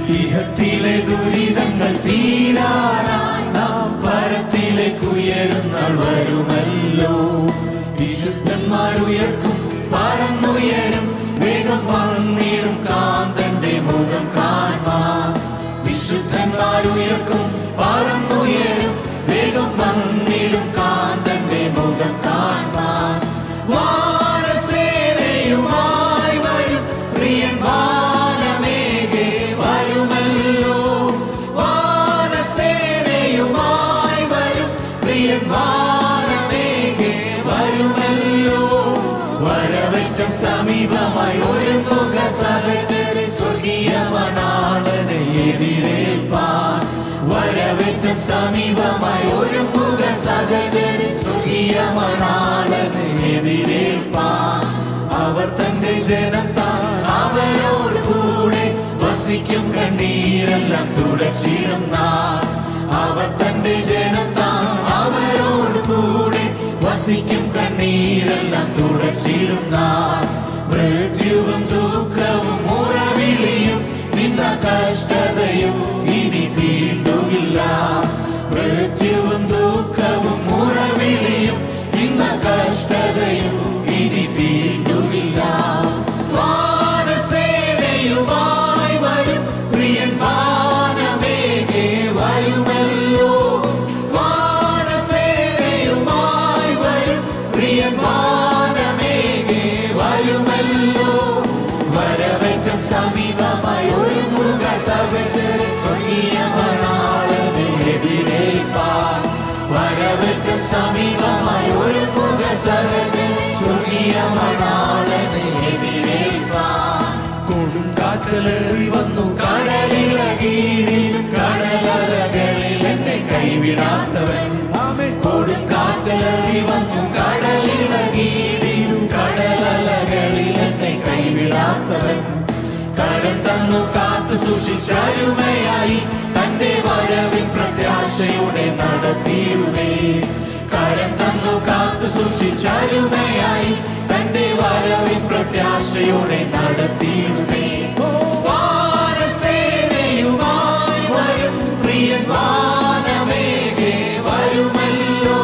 ഇഹത്തിലെ ദുരിതങ്ങൾ തീരാനായി നാം പരത്തിലേക്ക് ഉയരുന്നാൾ വരുമല്ലോ. വിശുദ്ധന്മാരുയർക്കും പറന്നുയരും വേഗം വന്നിടും കാന്തന്റെ മുഖം കാണാൻ. വിശുദ്ധന്മാരുയർക്കും പറന്നുയരും വേഗം വന്നിടും കാന്തന്റെ മുഖം കാണാൻ. വാനസേനയുമായി വരും പ്രിയൻ വാനമേഘേ വരുമല്ലോ. വാനസേനയുമായി വരും പ്രിയൻ വാനമേഘേ വരുമല്ലോ. വരവറ്റം സമീപമായി ഒരുങ്ങുക സഹചരി സ്വർഗീയ മണാളനെ എതിരേൽപ്പാൻ. വരവറ്റം സമീപമായി ഒരുങ്ങുക സഹചരി സ്വർഗീയ മണാളനെ എതിരേൽപ്പാൻ. അവർ തന്റെ ജനം താൻ അവരോട് കൂടെ വസിക്കും കണ്ണീരെല്ലാം തുടച്ചിടും നാൾ. അവർ തന്റെ ജനം താൻ അവരോട് കൂടെ വസിക്കും കണ്ണീരെല്ലാം തുടച്ചിടും നാൾ. മൃത്യുവും ദുഃഖവും മുറവിളിയും നിന്ന കഷ്ടതയും ഇനി തീണ്ടുകില്ല. മൃത്യുവും ദുഃഖവും മുറവിളിയും നിന്ന കഷ്ടതയും ഇനി തീണ്ടുകില്ല. വാനസേനയുമായി വരും പ്രിയൻ വാനമേഘേ വരുമല്ലോ. വാനസേനയുമായി വരും പ്രിയൻ വാനമേഘേ വരുമല്ലോ. വരവറ്റം സമീപമായി ഒരുങ്ങുക സഹചരി സ്വർഗീയ മണാളനെ എതിരേൽപ്പാൻ. വരവറ്റം സമീപമായി ഒരുങ്ങുക സഹചരി സ്വർഗീയ മണാളനെ എതിരേൽപ്പാൻ. കൊടുങ്കാറ്റലേറി വന്നു കടലിളകിയിടും കടലലകളിൽ എന്നെ കൈവിടാത്തവൻ. കൊടുങ്കാറ്റലേറി വന്നു കടലിളകിയിടും കടലലകളിൽ എന്നെ കൈവിടാത്തവൻ. കരം തന്നു കാത്തു സൂക്ഷിച്ചരുമയായി തന്റെ വരവിൻ പ്രത്യാശയോടെ നടത്തിയുമേ. കരം തന്നു കാത്തു സൂക്ഷിച്ചരുമയായി തന്റെ വരവിൻ പ്രത്യാശയോടെ നടത്തിയുമേ. വാനസേനയുമായി വരും പ്രിയൻ വാനമേഘേ വരുമല്ലോ.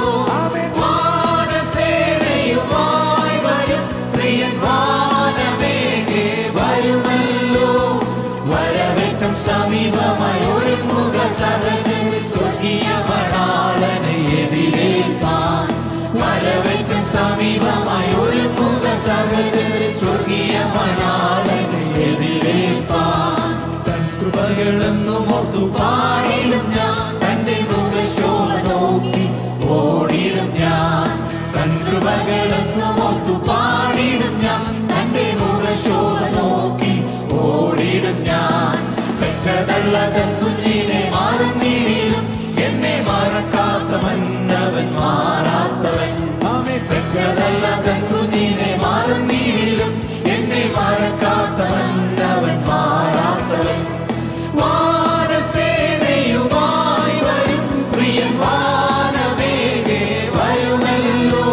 വാനസേനയുമായി വരും പ്രിയൻ വാനമേഘേ വരുമല്ലോ. വരവറ്റം സമീപമായി ഒരുങ്ങുക സഹചരി സ്വർഗീയ മണാളനെ എതിരേൽപ്പാൻ. വരവറ്റം സമീപമായി ഒരുങ്ങുക സഹചരി സ്വർഗീയ മണാളനെ എതിരേൽപ്പാൻ. തൻ കൃപകളെന്നും ഓർത്തു പാടിടും ഞാൻ തന്റെ മുഖശോഭ നോക്കി ഓടിടും ഞാൻ. തൻ കൃപകളെന്നും ഓർത്തു പാടിടും ഞാൻ തന്റെ മുഖശോഭ നോക്കി ഓടിടും ഞാൻ. പെറ്റതള്ള തൻ കുഞ്ഞിനെ മാറുന്നിടിലും എന്നെ മറക്കാത്തവൻ അവൻ മാറാത്തവൻ. പെറ്റതള്ള തൻ കുഞ്ഞിനെ മാറുന്നിടിലും എന്നെ മറക്കാത്തവൻ അവൻ മാറാത്തവൻ. വാനസേനയുമായി വരും പ്രിയൻ വാനമേഘേ വരുമല്ലോ.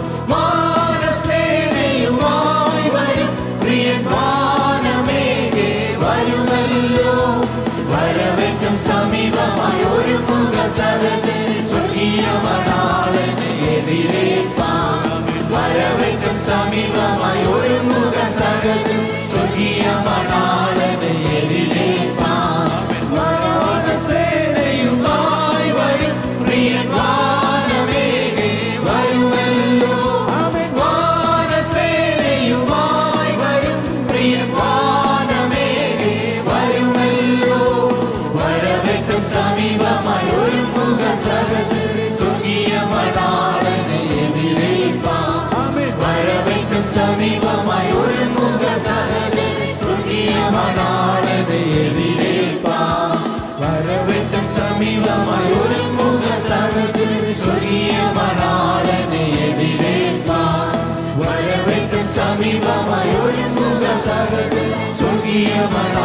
വാനസേനയുമായി വരും പ്രിയൻ വാനമേഘേ വരുമല്ലോ. വരവറ്റം സമീപമായി ഒരുങ്ങുക സഹചരി സ്വർഗീയ മണാളനെ എതിരേൽപ്പാൻ. വരവറ്റം സമീപമായി ഒരുങ്ങുക സഹചരി സ്വർഗീയ മണാളനെ എതിരേൽപ്പാൻ. വാനസേനയുമായി വരും പ്രിയൻ വാനമേഘേ വരുമല്ലോ. വാനസേനയുമായി വരും പ്രിയൻ വാനമേഘേ വരുമല്ലോ. വരവറ്റം സമീപമായി ഒരുങ്ങുക സഹചരി സ്വർഗീയ മണാളനെ എതിരേൽപ്പാൻ. വരവറ്റം സമീപമായി ഒരുങ്ങുക സഹചരി സ്വർഗീയ മണാളനെ എതിരേൽപ്പാൻ. വരവറ്റം സമീപമായി ഒരുങ്ങുക സഹചരി സ്വർഗീയ മണാളനെ എതിരേൽപ്പാൻ. വരവറ്റം സമീപമായി ഒരുങ്ങുക സഹചരി സ്വർഗീയ മണാളനെ